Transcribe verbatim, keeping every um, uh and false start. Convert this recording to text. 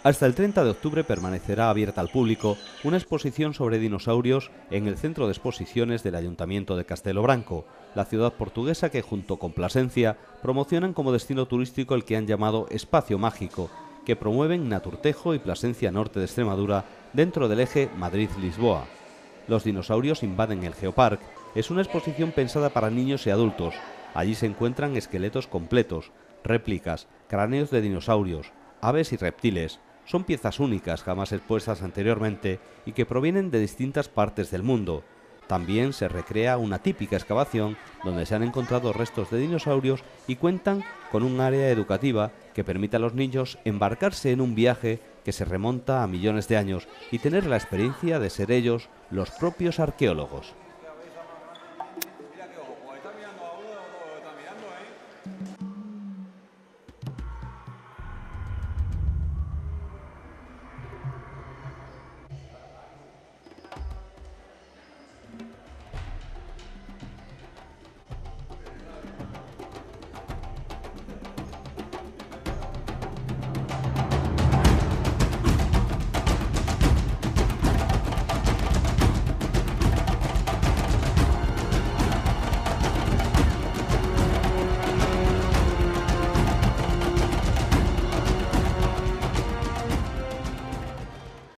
Hasta el treinta de octubre permanecerá abierta al público una exposición sobre dinosaurios en el Centro de Exposiciones del Ayuntamiento de Castelo Branco, la ciudad portuguesa que junto con Plasencia promocionan como destino turístico el que han llamado Espacio Mágico, que promueven Naturtejo y Plasencia Norte de Extremadura dentro del eje Madrid-Lisboa. Los dinosaurios invaden el Geopark. Es una exposición pensada para niños y adultos. Allí se encuentran esqueletos completos, réplicas, cráneos de dinosaurios, aves y reptiles. Son piezas únicas jamás expuestas anteriormente y que provienen de distintas partes del mundo. También se recrea una típica excavación donde se han encontrado restos de dinosaurios y cuentan con un área educativa que permite a los niños embarcarse en un viaje que se remonta a millones de años y tener la experiencia de ser ellos los propios arqueólogos.